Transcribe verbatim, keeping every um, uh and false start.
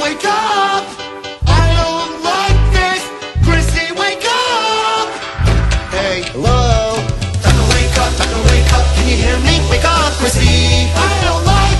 wake up. I don't like this. Chrissy, wake up. Hey, hello. Time to wake up, time to wake up. Can you hear me? Wake up, Chrissy. I don't like